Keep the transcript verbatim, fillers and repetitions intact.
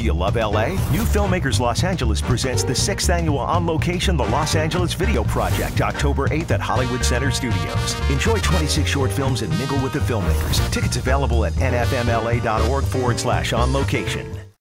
Do you love L A? New Filmmakers Los Angeles presents the sixth annual On Location The Los Angeles Video Project, October eighth at Hollywood Center Studios. Enjoy twenty-six short films and mingle with the filmmakers. Tickets available at N F M L A dot org forward slash on location.